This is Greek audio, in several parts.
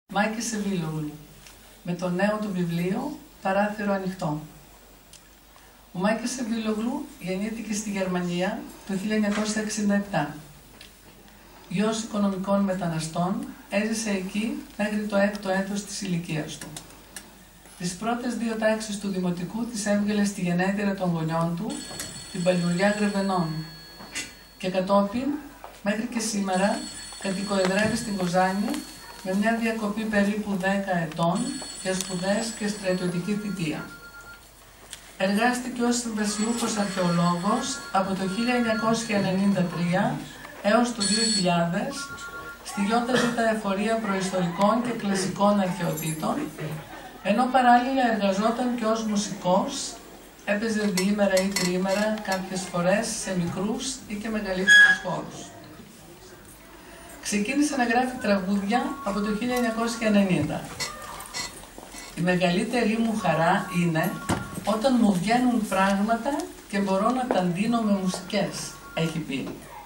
Μάκη Σεβίλογλου, με το νέο του βιβλίο «Παράθυρο ανοιχτό». Ο Μάκης Σεβίλογλου γεννήθηκε στη Γερμανία το 1967. Γιος οικονομικών μεταναστών, έζησε εκεί μέχρι το 6ο έτος της ηλικίας του. Τις πρώτες 2 τάξεις του δημοτικού τις έβγαλε στη γενέτειρα των γονιών του, την Παλιουριά Γρεβενών, και κατόπιν, μέχρι και σήμερα, κατοικοεδρεύει στην Κοζάνη με μια διακοπή περίπου 10 ετών για σπουδές και στρατιωτική θητεία. Εργάστηκε ως συμβασιούχος αρχαιολόγος από το 1993 έως το 2000 στη ΙΖ Εφορία Προϊστορικών και Κλασικών Αρχαιοτήτων, ενώ παράλληλα εργαζόταν και ως μουσικός, έπαιζε διήμερα ή τριήμερα κάποιες φορές σε μικρούς ή και μεγαλύτερους χώρους. Ξεκίνησε να γράφει τραγούδια από το 1990. Η μεγαλύτερη μου χαρά είναι όταν μου βγαίνουν πράγματα και μπορώ να τα ντύνω με μουσικές, έχει πει.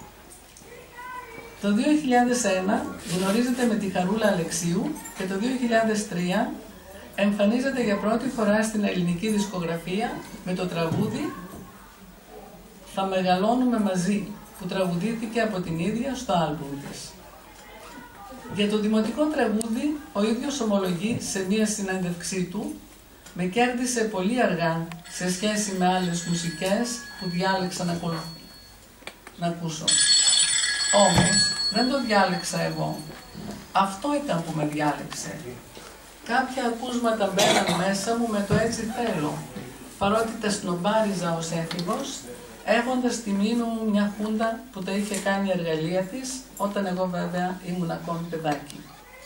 Το 2001 γνωρίζεται με τη Χαρούλα Αλεξίου και το 2003 εμφανίζεται για πρώτη φορά στην ελληνική δισκογραφία με το τραγούδι «Θα μεγαλώνουμε μαζί», που τραγουδήθηκε από την ίδια στο άλμπουμ της. Για το δημοτικό τραγούδι, ο ίδιος ομολογεί σε μία συνέντευξή του «Με κέρδισε πολύ αργά σε σχέση με άλλες μουσικές που διάλεξα να ακούσω. Όμως, δεν το διάλεξα εγώ. Αυτό ήταν που με διάλεξε. Κάποια ακούσματα μπαίναν μέσα μου με το έτσι θέλω, παρότι τα σνομπάριζα ως έφηβος, έχοντας στη μνήμη μου μια χούντα που τα είχε κάνει εργαλεία της, όταν εγώ βέβαια ήμουν ακόμη παιδάκι.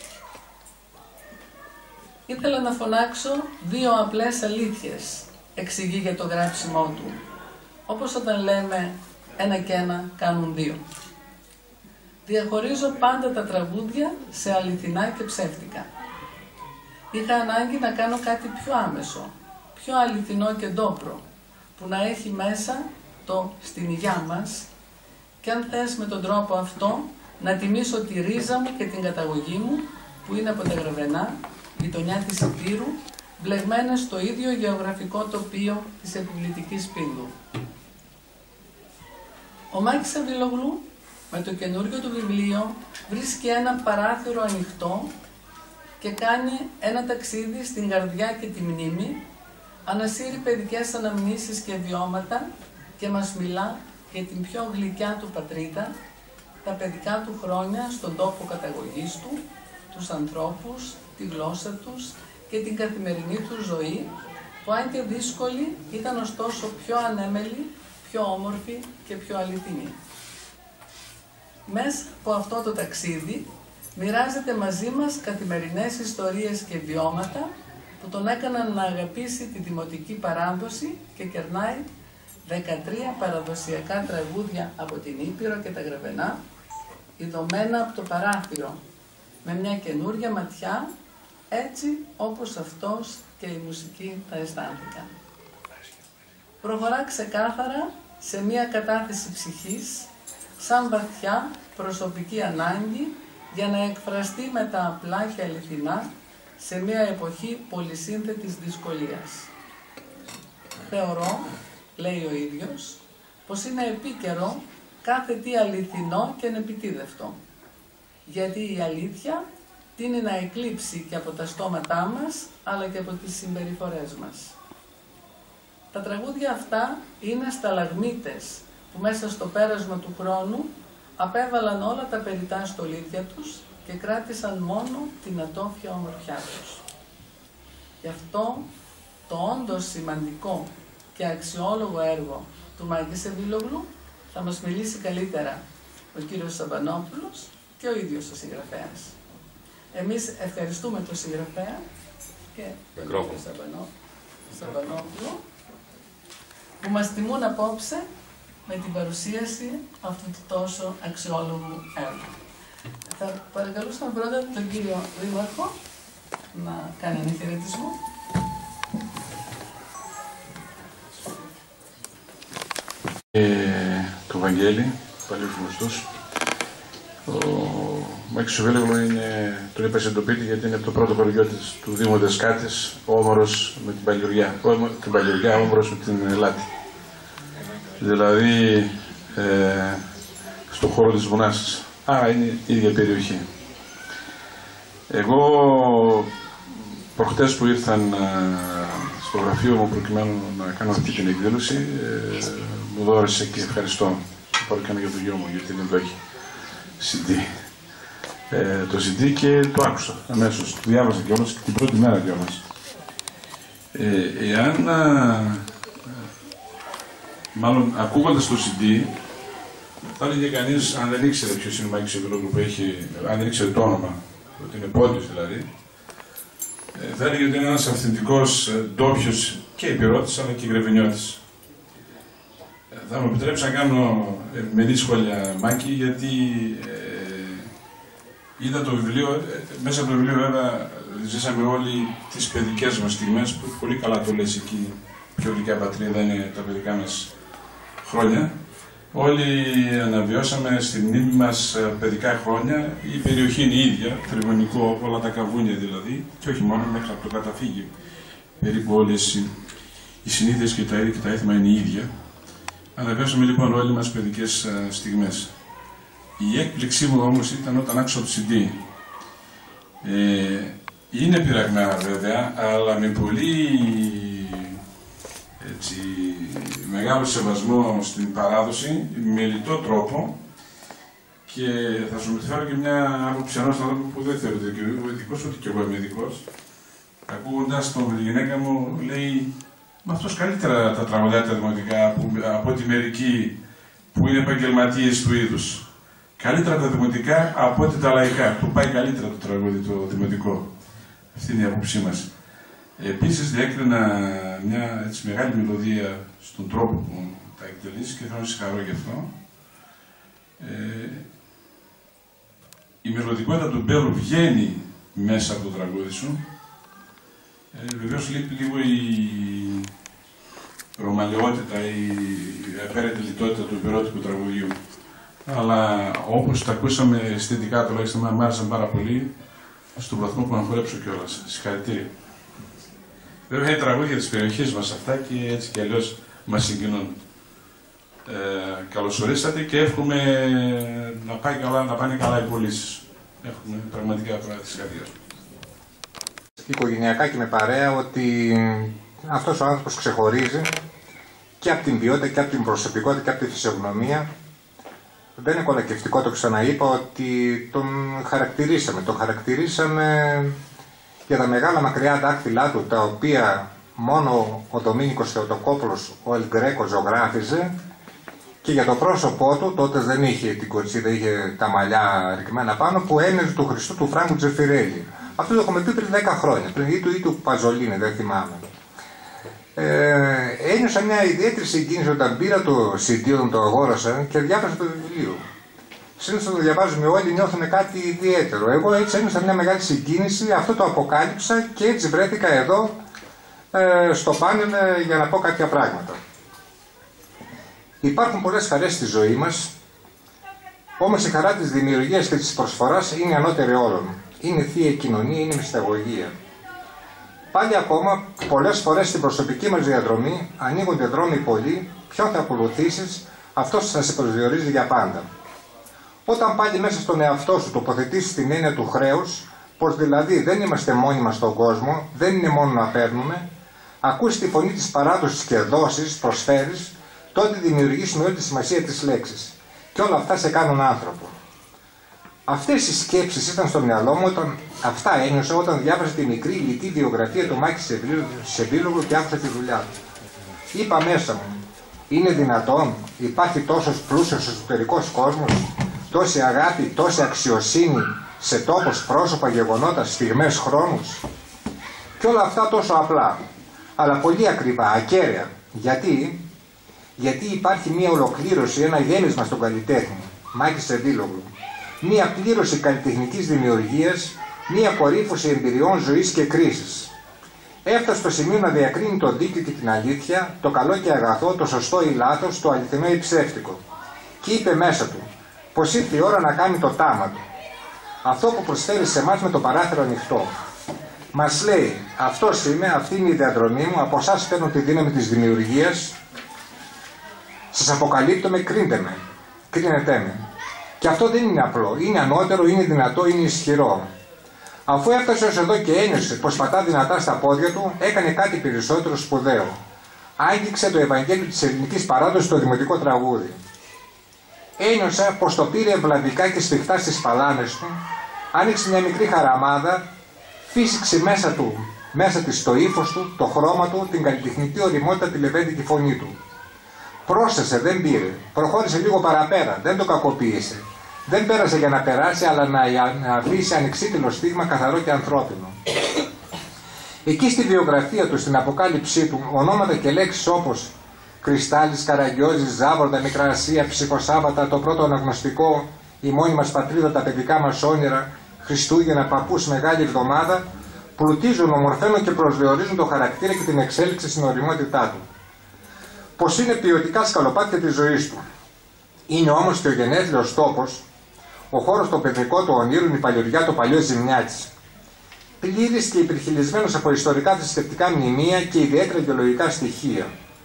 Ήθελα να φωνάξω 2 απλές αλήθειες, εξηγεί για το γράψιμό του, όπως όταν λέμε 1 και 1 κάνουν 2. Διαχωρίζω πάντα τα τραγούδια σε αληθινά και ψεύτικα. Είχα ανάγκη να κάνω κάτι πιο άμεσο, πιο αληθινό και ντόπρο, που να έχει μέσα το «στην υγειά μας» και αν θες με τον τρόπο αυτό να τιμήσω τη ρίζα μου και την καταγωγή μου, που είναι από τα Γρεβενά, γειτονιά της Υπήρου, μπλεγμένες στο ίδιο γεωγραφικό τοπίο της Επιβλητικής Πίνδου. Ο Μάκης Σεβίλογλου με το καινούριο του βιβλίο βρίσκει ένα παράθυρο ανοιχτό και κάνει ένα ταξίδι στην καρδιά και τη μνήμη, ανασύρει παιδικές αναμνήσεις και βιώματα και μας μιλά για την πιο γλυκιά του πατρίδα, τα παιδικά του χρόνια στον τόπο καταγωγής του, τους ανθρώπους, τη γλώσσα τους και την καθημερινή του ζωή, που αν και δύσκολη ήταν ωστόσο πιο ανέμελη, πιο όμορφη και πιο αληθινή. Μέσα από αυτό το ταξίδι μοιράζεται μαζί μας καθημερινές ιστορίες και βιώματα που τον έκαναν να αγαπήσει τη δημοτική παράδοση και κερνάει 13 παραδοσιακά τραγούδια από την Ήπειρο και τα Γρεβενά, ειδωμένα από το παράθυρο, με μια καινούρια ματιά, έτσι όπως αυτός και η μουσική τα αισθάνθηκαν. Προχωρά ξεκάθαρα σε μια κατάθεση ψυχής, σαν βαθιά προσωπική ανάγκη για να εκφραστεί με τα απλά και αληθινά σε μια εποχή πολυσύνθετης δυσκολίας. Θεωρώ, λέει ο ίδιος, πως είναι επίκαιρο κάθε τι αληθινό και ανεπιτίδευτο, γιατί η αλήθεια τείνει να εκλείψει και από τα στόματά μας, αλλά και από τις συμπεριφορές μας. Τα τραγούδια αυτά είναι σταλαγμίτες που μέσα στο πέρασμα του χρόνου απέβαλαν όλα τα περιτά στολίδια τους και κράτησαν μόνο την ατόφια ομορφιά τους. Γι' αυτό το όντως σημαντικό και αξιόλογο έργο του Μάκη Σεβίλογλου θα μας μιλήσει καλύτερα ο κύριος Σαμπανόπουλος και ο ίδιος ο συγγραφέας. Εμείς ευχαριστούμε τον συγγραφέα και τον κύριο Σαμπανόπουλο που μας τιμούν απόψε με την παρουσίαση αυτού του τόσο αξιόλογου έργου. Θα παρακαλούσαμε πρώτα τον κύριο Δήμαρχο να κάνει έναν χαιρετισμό. Του Βαγγέλη, παλιούς γνωστούς. Ο Μάκης Σεβίλογλου τον είπα συντοπίτη γιατί είναι από το πρώτο χωριό του Δήμου Δeskatης, όμορος με την Παλιωριά, όμορος με την Λάτη. Δηλαδή στον χώρο της Βουνάς. Είναι η ίδια περιοχή. Εγώ προχτές που ήρθαν στο γραφείο μου προκειμένου να κάνω αυτή την εκδήλωση, μου δώρισε και ευχαριστώ. Το πάρω και για το γιο μου γιατί δεν το έχει CD. Το CD και το άκουσα αμέσως. Το διάβασα κιόλας την πρώτη μέρα κιόλας. Μάλλον ακούγοντας το CD, θα έλεγε κανείς, αν δεν ήξερε ποιος είναι ο Μάκης Σεβίλογλου που έχει, αν δεν ήξερε το όνομα, ότι είναι πόντιος δηλαδή, θα έλεγε ότι είναι ένας αυθεντικός ντόπιος και υπηρώτης αλλά και γρεβενιώτης. Θα μου επιτρέψει να κάνω μερή σχόλια, Μάκη, γιατί είδα το βιβλίο, μέσα από το βιβλίο βέβαια ζήσαμε όλοι τις παιδικές μας στιγμές, που πολύ καλά το λες εκεί, πιο γλυκιά πατρίδα είναι τα παιδικά μας χρόνια. Όλοι αναβιώσαμε στη μνήμη μας παιδικά χρόνια, η περιοχή είναι η ίδια, Τριγωνικό, όλα τα καβούνια δηλαδή, και όχι μόνο μέχρι από το καταφύγιο. Περίπου όλες οι συνήθειες και τα είδη και τα έθιμα είναι η ίδια. Αναβιώσαμε λοιπόν όλοι μας παιδικές στιγμές. Η έκπληξή μου όμως ήταν όταν άκουσα το CD. Είναι πειραγμένα βέβαια, αλλά με πολύ μεγάλο σεβασμό στην παράδοση, με λιτό τρόπο, και θα σου μεταφέρω και μια άποψη ενός ανθρώπου που δεν θεωρείται και εγώ ειδικός, ούτε και εγώ είμαι ειδικός. Ακούγοντας τον γυναίκα μου, λέει, μα αυτός καλύτερα τα τραγουδάει τα δημοτικά από ότι μερικοί που είναι επαγγελματίες του είδους. Καλύτερα τα δημοτικά από ότι τα λαϊκά. Του πάει καλύτερα το τραγούδι το δημοτικό. Αυτή είναι η άποψή μας. Επίσης διέκρινα μια έτσι, μεγάλη μελωδία στον τρόπο που τα εκτελείς και θέλω να συγχαρώ γι' αυτό. Η μελωδικότητα του Μπέλου βγαίνει μέσα από το τραγούδι σου. Βεβαίως λείπει λίγο η ρωμαλαιότητα, η απέραντη λιτότητα του υπερώτικου τραγουδιού. Αλλά όπως τα ακούσαμε αισθητικά, τουλάχιστον μου άρεσαν πάρα πολύ, στον βαθμό που να χορέψω κιόλας. Συγχαρητήρια. Βέβαια είναι τραγούδια της περιοχής μας αυτά και έτσι κι αλλιώς μας συγκινούν. Καλωσορίσατε και εύχομαι να πάνε καλά οι πωλήσεις. Έχουμε πραγματικά πράγματα της καρδιάς. Οικογενειακά και με παρέα ότι αυτός ο άνθρωπος ξεχωρίζει και από την ποιότητα και από την προσωπικότητα και από τη φυσιογνωμία. Δεν είναι κολακευτικό, το ξαναείπα, ότι τον χαρακτηρίσαμε. Τον χαρακτηρίσαμε για τα μεγάλα μακριά δάκτυλά του, τα οποία μόνο ο Δομήνικος Θεοτοκόπουλος, ο Ελγκρέκο, ζωγράφιζε, και για το πρόσωπό του, τότε δεν είχε την κοτσίδα, είχε τα μαλλιά ρηγμένα πάνω, που έμοιαζε του Χριστού του Φράγκου Τζεφιρέλη. Αυτό το έχουμε πει πριν 10 χρόνια, πριν ή του Παζολίνη, δεν θυμάμαι. Ένιωσα μια ιδιαίτερη συγκίνηση όταν πήρα το CD, όταν το αγόρασα και διάβασα το βιβλίο. Συνήθως όταν το διαβάζουμε όλοι, νιώθουμε κάτι ιδιαίτερο. Εγώ έτσι ένιωσα μια μεγάλη συγκίνηση, αυτό το αποκάλυψα και έτσι βρέθηκα εδώ στο πάνελ για να πω κάποια πράγματα. Υπάρχουν πολλές χαρές στη ζωή μας, όμως η χαρά της δημιουργίας και της προσφοράς είναι ανώτερη όλων. Είναι θεία κοινωνία, είναι μυσταγωγία. Πάλι ακόμα, πολλές φορές στην προσωπική μας διαδρομή ανοίγονται δρόμοι πολλοί, ποιον θα ακολουθήσεις, αυτός θα σε προσδιορίζει για πάντα. Όταν πάλι μέσα στον εαυτό σου τοποθετήσεις την έννοια του χρέους, πως δηλαδή δεν είμαστε μόνοι μας στον κόσμο, δεν είναι μόνο να παίρνουμε, ακούς τη φωνή της παράδοσης και δώσεις, προσφέρεις, τότε δημιουργείς με όλη τη σημασία της λέξης. Και όλα αυτά σε κάνουν άνθρωπο. Αυτές οι σκέψεις ήταν στο μυαλό μου, αυτά ένιωσα όταν διάβασα τη μικρή λιτή βιογραφία του Μάκη Σεβίλογλου και άκουσα τη δουλειά του. Είπα μέσα μου, είναι δυνατόν, υπάρχει τόσος πλούσιος εσωτερικός κόσμος, τόση αγάπη, τόση αξιοσύνη σε τόπος, πρόσωπα, γεγονότα, στιγμές, χρόνους. Και όλα αυτά τόσο απλά, αλλά πολύ ακριβά, ακέραια. Γιατί υπάρχει μια ολοκλήρωση, ένα γέμισμα στον καλλιτέχνη, Μάκη Σεβίλογλου. Μία πλήρωση καλλιτεχνικής δημιουργίας, μία κορύφωση εμπειριών ζωής και κρίσης. Έφτασε στο σημείο να διακρίνει το δίκαιο και την αλήθεια, το καλό και αγαθό, το σωστό ή λάθος, το αληθινό ή ψεύτικο. Και είπε μέσα του πως ήρθε η ώρα να κάνει το τάμα του. Αυτό που προσφέρει σε εμάς με το παράθυρο ανοιχτό. Μας λέει, αυτός είμαι, αυτή είναι η διαδρομή μου, από εσάς παίρνω τη δύναμη της δημιουργίας, σας αποκαλύπτω κρίνετε με, κρίνετε με. Και αυτό δεν είναι απλό, είναι ανώτερο, είναι δυνατό, είναι ισχυρό. Αφού έφτασε ως εδώ και ένιωσε πως πατά δυνατά στα πόδια του, έκανε κάτι περισσότερο σπουδαίο. Άγγιξε το Ευαγγέλιο της ελληνικής παράδοσης στο δημοτικό τραγούδι. Ένιωσα πως το πήρε ευλαβικά και σφιχτά στις παλάμες του, άνοιξε μια μικρή χαραμάδα, φύσηξε μέσα της το ύφος του, το χρώμα του, την καλλιτεχνική ωριμότητα, τη λεβέντικη φωνή του. Πρόσθεσε, δεν πήρε, προχώρησε λίγο παραπέρα, δεν το κακοποίησε. Δεν πέρασε για να περάσει, αλλά να αφήσει ανεξίτηλο στίγμα καθαρό και ανθρώπινο. Εκεί στη βιογραφία του, στην αποκάλυψή του, ονόματα και λέξεις όπως Κρυστάλλης, Καραγκιόζης, Ζάβορτα, Μικρά Ασία, Ψυχοσάββατα, το πρώτο αναγνωστικό, η μόνη μας πατρίδα, τα παιδικά μας όνειρα, Χριστούγεννα, παππούς, Μεγάλη Εβδομάδα, πλουτίζουν, ομορφαίνουν και προσδιορίζουν το χαρακτήρα και την εξέλιξη στην ωριμότητά του. Πως είναι ποιοτικά σκαλοπάτια της ζωής του. Είναι όμως και ο γενέθλιος τόπος, ο χώρος το παιδικό του ονείρων, η παλιωριά, το παλιό Ζημιάτης. Πλήρης και υπερχειλισμένος από ιστορικά θρησκευτικά μνημεία και ιδιαίτερα γεωλογικά στοιχεία.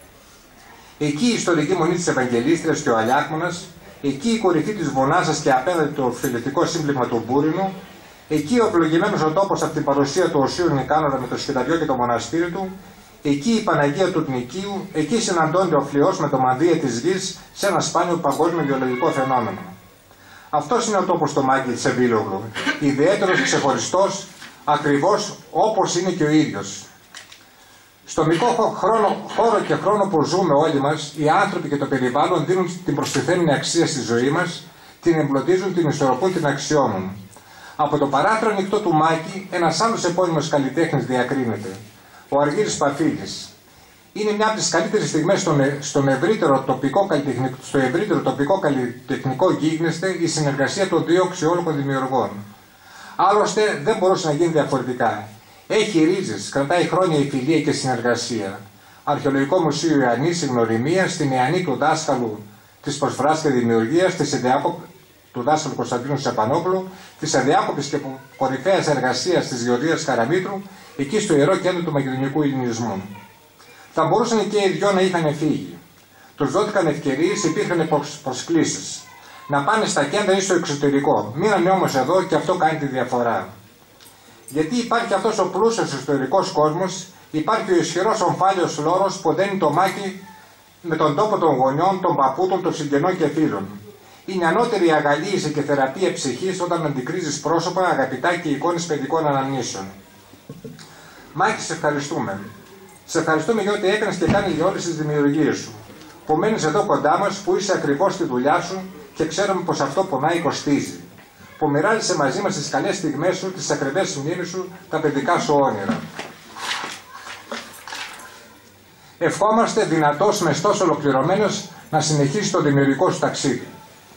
Εκεί η ιστορική μονή της Ευαγγελίστριας και ο Αλιάκμονας, εκεί η κορυφή της Βονάζας και απέναντι το φιλετικό σύμπλημα του Μπούρινου, εκεί ο ευλογημένος ο τόπος από την παρουσία του Οσίου Νικάνορα με το σκηταριό και το μοναστήρι του, εκεί η Παναγία του Τνικίου, εκεί συναντώνται ο Φλοιός με το μανδύα της γης σε ένα σπάνιο παγκόσμιο γεωλογικό φαινόμενο. Αυτός είναι ο τόπος στο Μάκη της Ευήλογλου, ιδιαίτερος, ξεχωριστός, ακριβώς όπως είναι και ο ίδιος. Στο μικρό χώρο και χρόνο που ζούμε όλοι μας, οι άνθρωποι και το περιβάλλον δίνουν την προστιθέμενη αξία στη ζωή μας, την εμπλωτίζουν, την ισορροπούν, την αξιώνουν. Από το παράθυρο ανοιχτό του Μάκη, ένας άλλος επώνυμος καλλιτέχνης διακρίνεται, ο Αργύρης Παφίλης. Είναι μια από τις καλύτερες στιγμές στο ευρύτερο τοπικό καλλιτεχνικό γίγνεσθε η συνεργασία των δύο αξιόλογων δημιουργών. Άλλωστε δεν μπορούσε να γίνει διαφορετικά. Έχει ρίζες, κρατάει χρόνια η φιλία και συνεργασία. Αρχαιολογικό Μουσείο Ιωαννής η γνωριμία στην Ιαννή του δάσκαλου της προσφοράς και δημιουργίας, του δάσκαλου Κωνσταντίνου Σεπανόπουλου, της αδιάκοπης και κορυφαίας εργασίας της Γεωργίας Καραμήτρου, εκεί στο ιερό κέντρο του μακεδονικού ελληνισμού. Θα μπορούσαν και οι δυο να είχαν φύγει. Τους δόθηκαν ευκαιρίες, υπήρχαν προσκλήσεις. Να πάνε στα κέντρα ή στο εξωτερικό. Μείνανε όμως εδώ και αυτό κάνει τη διαφορά. Γιατί υπάρχει αυτός ο πλούσιος ιστορικός κόσμος, υπάρχει ο ισχυρός ομφάλιος λόρος που δένει το Μάκη με τον τόπο των γονιών, των παππούτων, των συγγενών και φίλων. Είναι ανώτερη αγαλίηση και θεραπεία ψυχής όταν αντικρίζεις πρόσωπα, αγαπητά και εικόνες παιδικών αναμνήσεων. Μάκη, σε ευχαριστούμε. Σε ευχαριστούμε για ό,τι έκανες και κάνεις για όλες τις δημιουργίες σου. Που μένεις εδώ κοντά μας, που είσαι ακριβώς στη δουλειά σου και ξέρουμε πως αυτό πονάει κοστίζει. Που μοιράζεσαι μαζί μας τις καλές στιγμές σου, τις ακριβές μνήμες σου, τα παιδικά σου όνειρα. Ευχόμαστε δυνατός, μεστός, ολοκληρωμένος να συνεχίσει το δημιουργικό σου ταξίδι.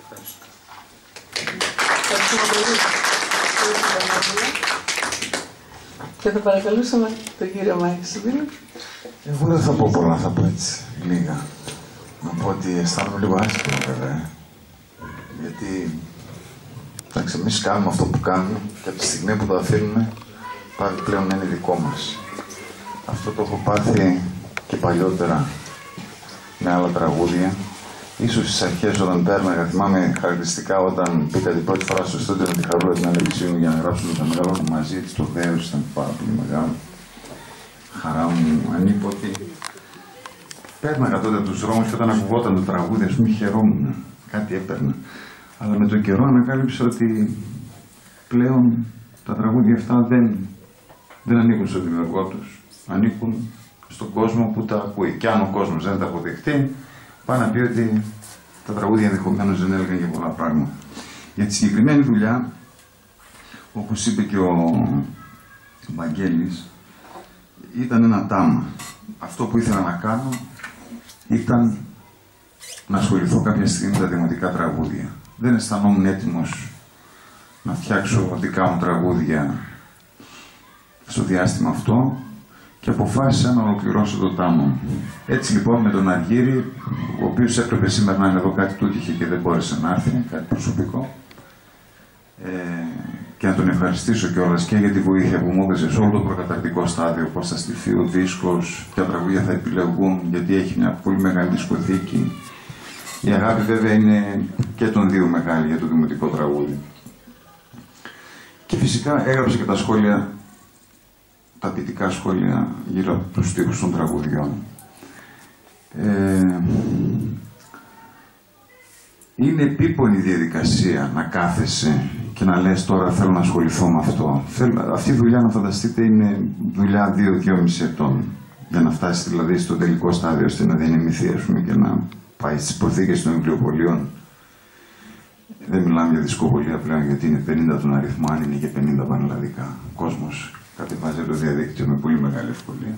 Και θα παρακαλούσαμε τον κύριο Μάκη Σιβίλη. Εγώ δεν θα πω πολλά, θα πω έτσι λίγα. Να πω ότι αισθάνομαι λίγο άσχημα βέβαια. Γιατί εντάξει, εμείς κάνουμε αυτό που κάνουμε και από τη στιγμή που το αφήνουμε πάλι πλέον είναι δικό μας. Αυτό το έχω πάθει και παλιότερα με άλλα τραγούδια. Ίσως στις αρχές όταν πέρναγα, θυμάμαι χαρακτηριστικά όταν πήγα την πρώτη φορά στο στούντιο με τη Χαρούλα την Αλεξίου για να γράψουμε τα μεγάλα μαζί της, το δέος ήταν πάρα πολύ μεγάλο. Χαρά μου ανίποτη. Πέρναγα τότε τους δρόμους και όταν ακουγόταν το τραγούδι, ας πούμε, χαιρόμουν. Κάτι έπαιρνα. Αλλά με τον καιρό ανακάλυψα ότι πλέον τα τραγούδια αυτά δεν ανήκουν στον δημιουργό τους. Ανήκουν στον κόσμο που τα ακούει. Και αν ο κόσμος δεν τα αποδεχτεί, πάει να πει ότι τα τραγούδια ενδεχομένως δεν έλεγαν για πολλά πράγματα. Για τη συγκεκριμένη δουλειά, όπως είπε και ο Βαγγέλης, ήταν ένα τάμα. Αυτό που ήθελα να κάνω ήταν να ασχοληθώ κάποια στιγμή με τα δημοτικά τραγούδια. Δεν αισθανόμουν έτοιμος να φτιάξω δικά μου τραγούδια στο διάστημα αυτό και αποφάσισα να ολοκληρώσω το τάμο. Έτσι λοιπόν με τον Αργύρη, ο οποίος έπρεπε σήμερα να είναι εδώ, κάτι του είχε και δεν μπόρεσε να έρθει, κάτι προσωπικό, και να τον ευχαριστήσω κιόλας και για τη βοήθεια που μου έδωσε σε όλο το προκαταρκτικό στάδιο, πώς θα στηθεί ο δίσκος, ποια τραγούδια θα επιλεγούν, γιατί έχει μια πολύ μεγάλη δισκοθήκη. Η αγάπη βέβαια είναι και των δύο μεγάλη για το δημοτικό τραγούδι. Και φυσικά έγραψε και τα σχόλια, τα ποιητικά σχόλια γύρω από τους στίχους των τραγουδιών. Είναι επίπονη διαδικασία να κάθεσαι και να λες τώρα θέλω να ασχοληθώ με αυτό. Αυτή η δουλειά, να φανταστείτε, είναι δουλειά 2-2,5 ετών. Για να φτάσει δηλαδή στο τελικό στάδιο, ώστε να διανεμηθεί και να πάει στις προθήκες των βιβλιοπωλείων. Δεν μιλάμε για δισκοπωλεία πλέον, γιατί είναι 50 τον αριθμό, αν είναι και 50 πανελλαδικά. Ο κόσμος κατεβάζει το διαδίκτυο με πολύ μεγάλη ευκολία.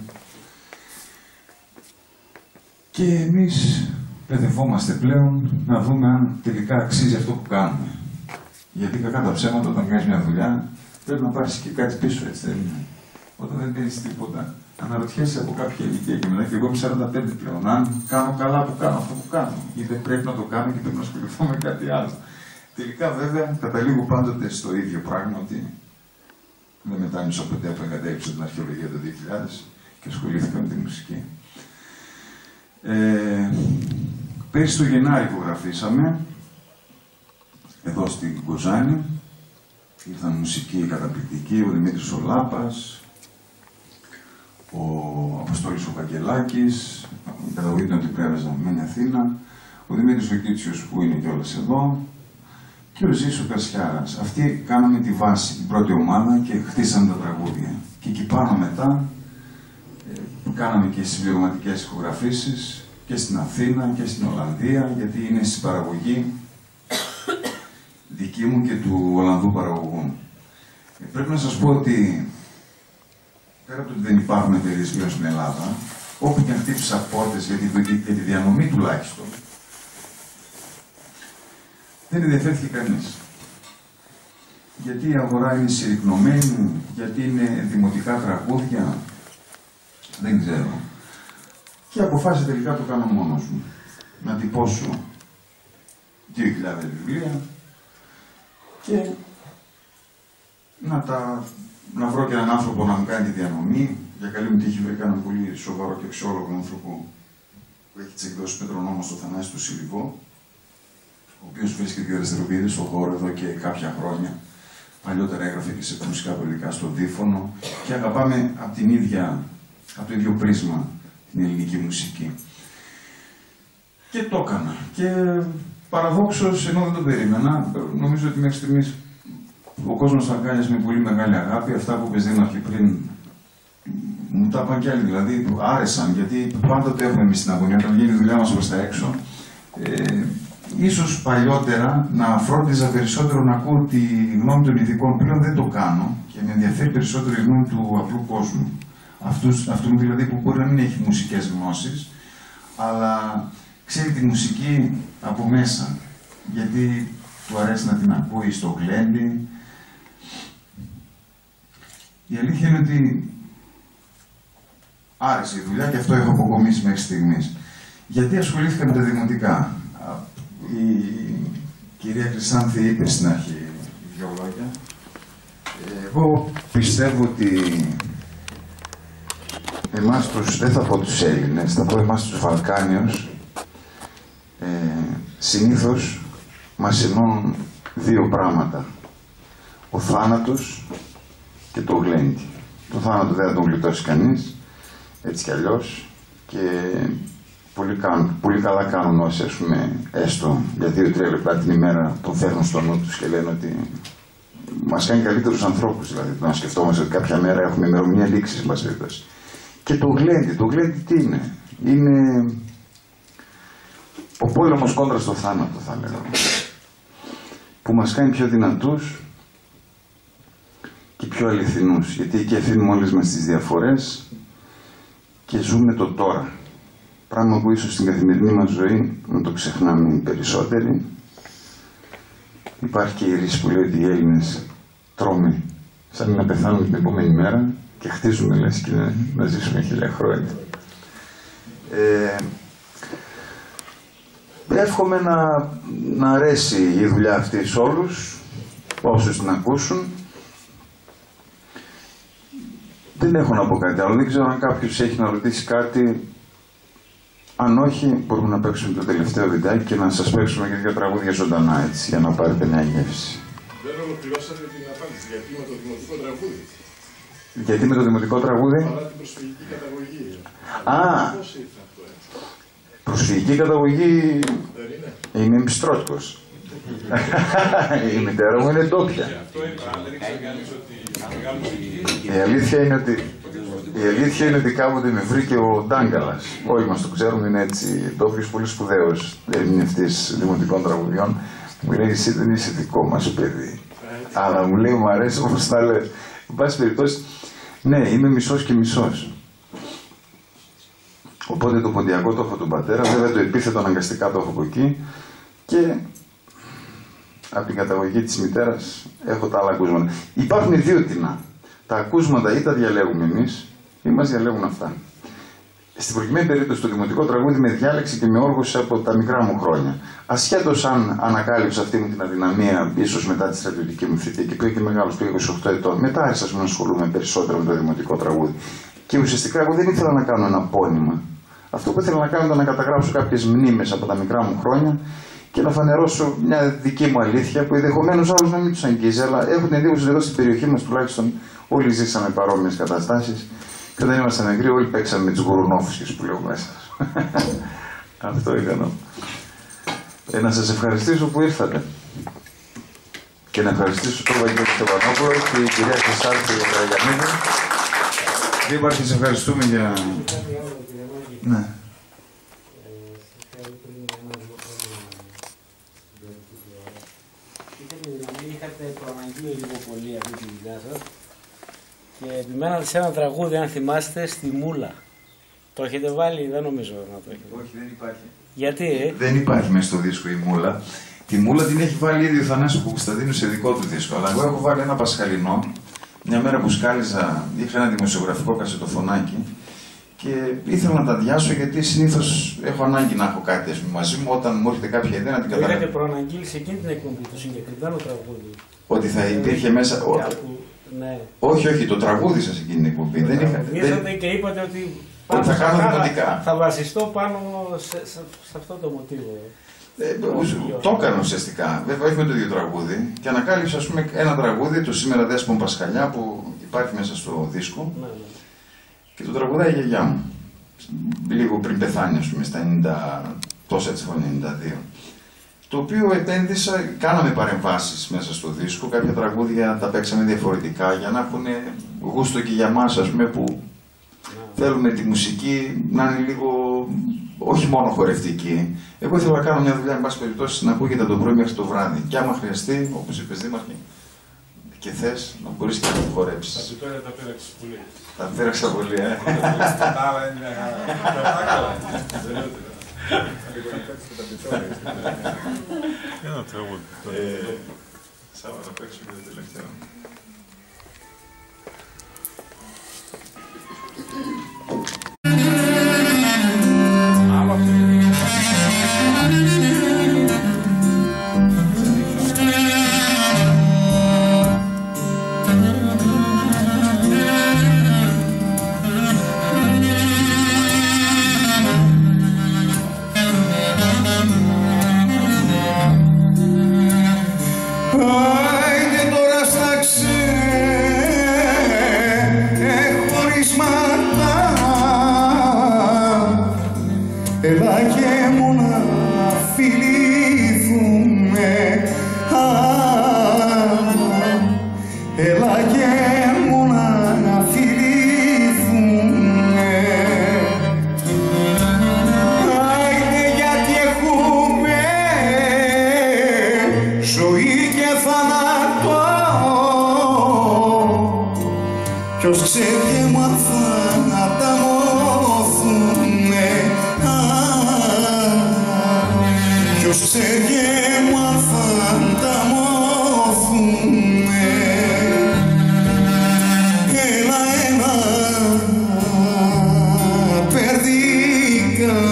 Και εμείς παιδευόμαστε πλέον να δούμε αν τελικά αξίζει αυτό που κάνουμε. Γιατί κακά τα ψέματα, όταν κάνεις μια δουλειά, πρέπει να πάρεις και κάτι πίσω, έτσι δεν είναι? Όταν δεν παίρνεις τίποτα, αναρωτιέσαι από κάποια ηλικία και μετά, και εγώ είμαι 45 πλέον, αν κάνω καλά που κάνω αυτό που κάνω, ή δεν πρέπει να το κάνω και πρέπει να ασχοληθώ με κάτι άλλο. Τελικά βέβαια καταλήγω πάντοτε στο ίδιο πράγμα, ότι δεν μετάνιωσα ποτέ που εγκατέλειψα την αρχαιολογία το 2000 και ασχολήθηκα με τη μουσική. Πέρυσι το Γενάρη που γραφήσαμε, εδώ στην Κοζάνη, ήρθαν μουσικοί καταπληκτικοί, ο Δημήτρης ο Λάπας, ο Αποστόλης ο Καγκελάκης, η καταγωγή του Αντιπρέβεζα μένει Αθήνα, ο Δημήτρης ο Κίτσιος που είναι κιόλας εδώ, και ο Ζήσος Κασιάρας. Αυτοί κάναμε τη βάση, την πρώτη ομάδα, και χτίσαμε τα τραγούδια. Και εκεί πάνω μετά κάναμε και συμπληρωματικές ηχογραφήσεις και στην Αθήνα και στην Ολλανδία, γιατί είναι συμπαραγωγή δική μου και του Ολλανδού παραγωγού. Πρέπει να σας πω ότι πέρα από το ότι δεν υπάρχουν εταιρείες πλέον στην Ελλάδα, όπου και αν χτύπησα πόρτες για τη διανομή τουλάχιστον, δεν ενδιαφέρθηκε κανείς. Γιατί η αγορά είναι συρρυκνωμένη, γιατί είναι δημοτικά τραγούδια, δεν ξέρω. Και αποφάσισα τελικά το κάνω μόνος μου. Να τυπώσω 2.000 βιβλία και να βρω και έναν άνθρωπο να μου κάνει τη διανομή. Για καλή μου τύχη βρήκα έναν πολύ σοβαρό και αξιόλογο άνθρωπο που έχει τις εκδόσεις Πετρονόμος στο Θανάση του Σιλιβό, ο οποίος βρίσκεται και δραστηριοποιείται στον χώρο εδώ και κάποια χρόνια. Παλιότερα έγραφε και σε μουσικά περιοδικά στο Δίφωνο και αγαπάμε από το ίδιο πρίσμα την ελληνική μουσική. Και το έκανα. Και παραδόξως, ενώ δεν το περίμενα, νομίζω ότι μέχρι στιγμής ο κόσμος θα αγκάλιασε με πολύ μεγάλη αγάπη. Αυτά που είπες Δήμαρχε πριν, μου τα είπαν κι άλλοι, δηλαδή άρεσαν, γιατί πάντοτε έχουμε εμείς στην αγωνία, όταν γίνει η δουλειά μας προς τα έξω. Ίσως παλιότερα να φρόντιζα περισσότερο να ακούω τη γνώμη των ειδικών. Πλέον δεν το κάνω και με ενδιαφέρει περισσότερο η γνώμη του απλού κόσμου. Αυτού δηλαδή που μπορεί να μην έχει μουσικές γνώσεις, αλλά ξέρει τη μουσική από μέσα. Γιατί του αρέσει να την ακούει στο γλέντι. Η αλήθεια είναι ότι άρεσε η δουλειά και αυτό έχω αποκομίσει μέχρι στιγμής. Γιατί ασχολήθηκα με τα δημοτικά. Η κυρία Χρυσάνθη είπε στην αρχή δύο λόγια. Εγώ πιστεύω ότι εμάς δεν θα πω τους Έλληνες, θα πω εμάς τους Βαλκάνιους, συνήθως μας ενώνουν δύο πράγματα. Ο θάνατος και το γλέντι. Το θάνατο δεν θα τον γλιτώσει κανείς, έτσι κι αλλιώς, και πολύ καλά κάνουν όσοι, ας πούμε, έστω για 2-3 λεπτά την ημέρα τον φέρνουν στο νου τους και λένε ότι μας κάνει καλύτερους ανθρώπους, δηλαδή να σκεφτόμαστε ότι κάποια μέρα έχουμε ημερομηνία λήξης μας περιπτώσει. Και το γλέντι τι είναι? Είναι ο πόλεμος κόντρα στο θάνατο, θα λέγαμε, που μας κάνει πιο δυνατούς και πιο αληθινούς, γιατί εκεί αφήνουμε όλες μας τις διαφορές και ζούμε το τώρα. Πράγμα που ίσως στην καθημερινή μας ζωή να το ξεχνάμε οι περισσότεροι. Υπάρχει και η ρίση που λέει ότι οι Έλληνες τρώμε σαν να πεθάνουν την επόμενη μέρα και χτίζουμε, λες, και να ζήσουμε 1000 χρόνια. Εύχομαι να αρέσει η δουλειά αυτή σε όλους, όσους την ακούσουν. Δεν έχω να πω κάτι άλλο. Δεν ξέρω αν κάποιος έχει να ρωτήσει κάτι. Αν όχι, μπορούμε να παίξουμε το τελευταίο βιντεάκι και να σας παίξουμε και 2 τραγούδια ζωντανά, έτσι, για να πάρετε μια γεύση. Δεν ολοκληρώσατε την απάντηση. Γιατί με το δημοτικό τραγούδι. Γιατί με το δημοτικό τραγούδι. Παρά την προσφυγική καταγωγή. Πώς ήρθε αυτό, Προσφυγική καταγωγή. Δεν είναι. Είμαι Μιστρότικος. Η μητέρα μου είναι ντόπια. Η αλήθεια είναι ότι κάποτε με βρήκε ο Ντάγκαλας. Όλοι μας το ξέρουμε, είναι έτσι ντόπιος, πολύ σπουδαίος ερμηνευτής δημοτικών τραγουδιών. Μου λέει, εσύ δεν είσαι δικό μας παιδί. Αλλά μου λέει, μου αρέσει όπως τα λες. Εν πάση περιπτώσει, ναι, είμαι μισός και μισός. Οπότε το ποντιακό το έχω τον πατέρα, βέβαια το επίθετο αναγκαστικά το έχω από εκεί και από την καταγωγή της μητέρας έχω τα άλλα ακούσματα. Υπάρχουν 2 τινά. Τα ακούσματα ή τα διαλέγουμε εμείς ή μας διαλέγουν αυτά. Στην προκειμένη περίπτωση το δημοτικό τραγούδι με διάλεξη και με όργωση από τα μικρά μου χρόνια. Ασχέτως αν ανακάλυψα αυτή μου την αδυναμία, ίσως μετά τη στρατιωτική μου θητεία και πήγα και μεγάλος, πήγα 28 ετών, μετά άρχισα να ασχολούμαι περισσότερο με το δημοτικό τραγούδι. Και ουσιαστικά εγώ δεν ήθελα να κάνω ένα πόνημα. Αυτό που ήθελα να κάνω ήταν να καταγράψω κάποιες μνήμες από τα μικρά μου χρόνια και να φανερώσω μια δική μου αλήθεια που ενδεχομένως άλλους να μην τους αγγίζει, αλλά έχω την εντύπωση ότι εδώ στην περιοχή μας τουλάχιστον όλοι ζήσαμε παρόμοιες καταστάσεις. Και όταν ήμασταν νεκροί, όλοι παίξαμε με τους γουρουνόφουσκες που λέω μέσα. Αυτό ήταν. Να σας ευχαριστήσω που ήρθατε. Και να ευχαριστήσω τον Βαγγέλη Στεφανόπουλο και η κυρία Χρυσάλτη Τραγιανίδη. Δήμαρχε, σε ευχαριστούμε για... Ναι. Είχατε προαναγγείλει λίγο πολύ αυτή τη δουλειά σας και επιμένατε σε ένα τραγούδι, αν θυμάστε, στη Μούλα. Το έχετε βάλει, δεν νομίζω να το έχετε. Όχι, δεν υπάρχει. Γιατί, Δεν υπάρχει μέσα στο δίσκο η Μούλα. Τη Μούλα την έχει βάλει ήδη ο Θανάσης Κωνσταντίνου σε δικό του δίσκο. Αλλά εγώ έχω βάλει ένα πασχαλινό. Μια μέρα που σκάλιζα, είχα ένα δημοσιογραφικό κασετοφωνάκι και ήθελα να τα διάσω γιατί συνήθως έχω ανάγκη να έχω κάτι μαζί μου όταν μου έρχεται κάποια ιδέα να την καταλάβω. είχατε προαναγγείλει σε εκείνη την εκπομπή το συγκεκριμένο τραγούδι. Ότι θα υπήρχε μέσα. Ναι. Όχι, το τραγούδι σας εκείνη την εκπομπή. Δεν είχα. Και είπατε ότι θα κάνω δημοτικά. Θα βασιστώ πάνω σε αυτό το μοτίβο. Το έκανα ουσιαστικά. Βέβαια, όχι με το ίδιο τραγούδι. Και ανακάλυψα, ας πούμε, ένα τραγούδι, το Σήμερα Δέσπον Πασχαλιά, που υπάρχει μέσα στο δίσκο. Ναι. Και το τραγουδάει η γιαγιά μου. Λίγο πριν πεθάνει, ας πούμε, στα 90, τόσα έτσι χρόνια, 92. Το οποίο επένδυσα, κάναμε παρεμβάσεις μέσα στο δίσκο. Κάποια τραγούδια τα παίξαμε διαφορετικά για να έχουν γούστο και για μας, ας πούμε, που θέλουμε τη μουσική να είναι λίγο, όχι μόνο χορευτική. Εγώ ήθελα να κάνω μια δουλειά, εν πάση περιπτώσει, να ακούγεται το πρωί μέχρι το βράδυ. Και άμα χρειαστεί, όπως είπες Δήμαρχε, και θες, να μπορείς και να το χορέψεις. Τα πιπέρια τα πέραξες πολύ. Τα πέρασα πολύ, Τα άλλα είναι μια καλά. Ένα τραγούδι. Σάβα, θα παίξουμε το τελευταίο. Έλα, έλα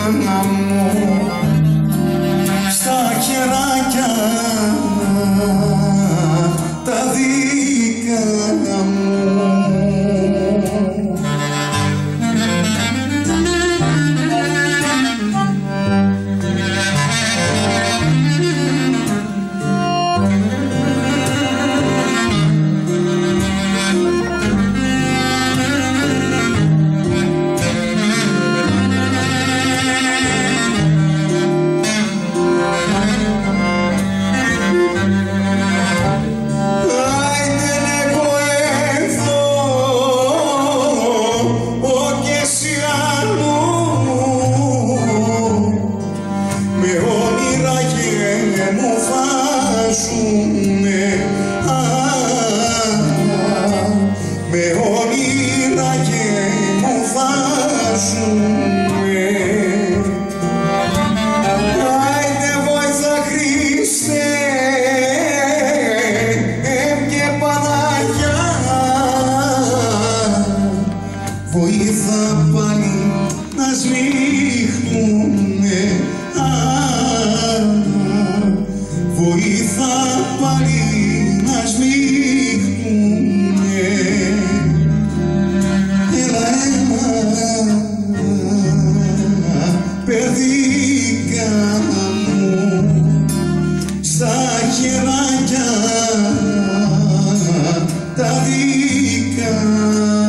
μου στα χεράκια τα δικά μου. Βοήθα πάλι να σμίχνουνε, βοήθα πάλι να σμίχνουνε. Έλα, έλα, παιδίκα μου, στα χεράκια τα δικά μου.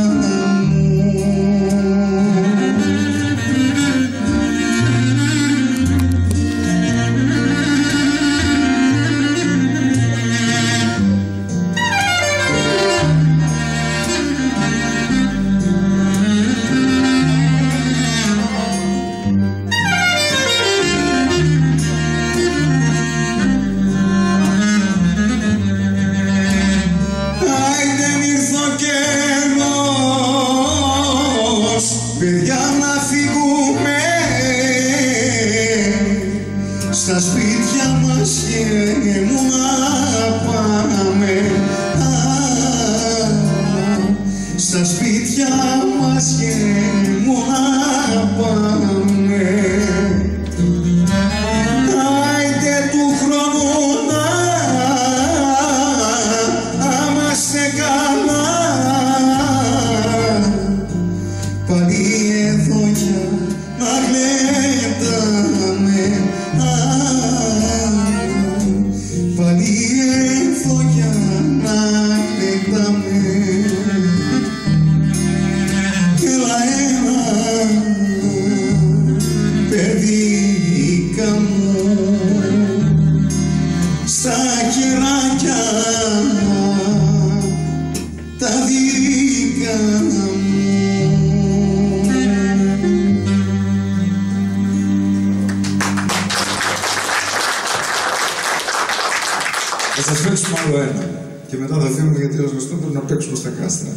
Παιδιά να φύγουμε στα σπίτια μας και μου να πάμε, στα σπίτια μας και μου να πάμε. Άιντε του χρόνου να είμαστε καλά, πάλι εδώ για να γλεντάμε, πάλι εδώ για να γλεντάμε. Έλα, έλα, παιδίκα μου, στα χεράκια τα δικά μου. Θα σας παίξουμε άλλο ένα και μετά θα φύγουμε γιατί ως γνωστό πρέπει να παίξουμε στα κάστρα.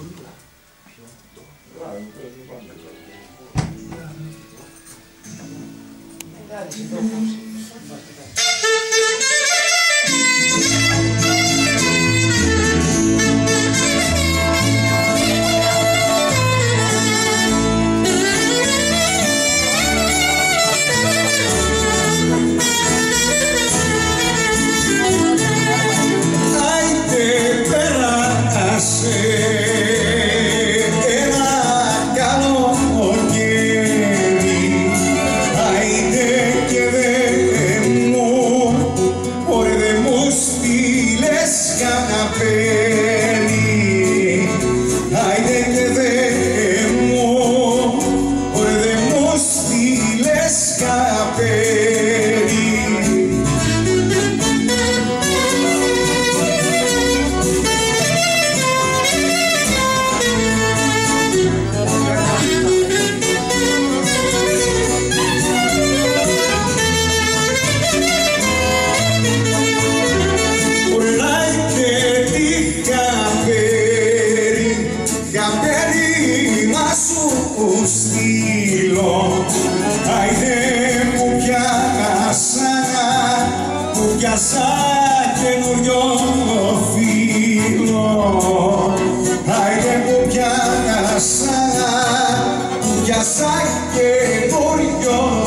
πιάσα καινούριο φίλο. Άιντε που πιάσα καινούριο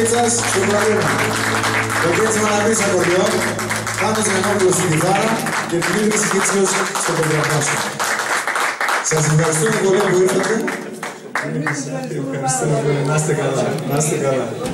Μαρίτσας στο Πραλίνα. Το Κέτσι Μαναβής ακορδιόν, Πάνος Γιαννόπουλος στην κιθάρα και Δημήτρης Κίτσιος στο κοντραπάσο. Σας ευχαριστούμε πολύ που ήρθατε. Να είστε καλά.